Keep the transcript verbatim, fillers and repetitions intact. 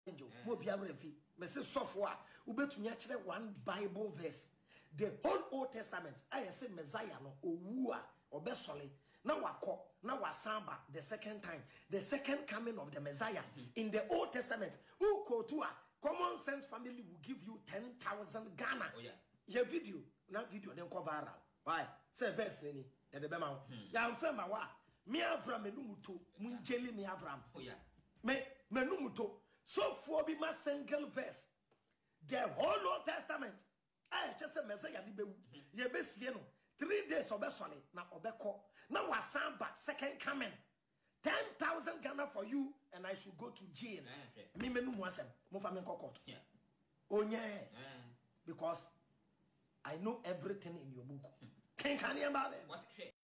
angel mo bia refi me se sofo a ubetumi a kire one Bible verse the whole Old Testament I say Messiah no owu a obesole na wako na wasamba the second time the second coming of the Messiah mm-hmm. in the Old Testament who quote to a Common Sense family will give you ten thousand Ghana. Oh yeah. Your video na video then go viral. Why? Say verse ni e de be ma. Ya mfa ma wa me Avram enumuto munjeli me Avram. Oh yeah. Me menumuto so for be my single verse the whole Old Testament I just say Messiah ni bewu ye be sie no three days obesole na obeko na wasan back second coming ten thousand Ghana for you and I should go to jail me menu mu asem mo fa me court yeah onye because I know everything in your book can can you about it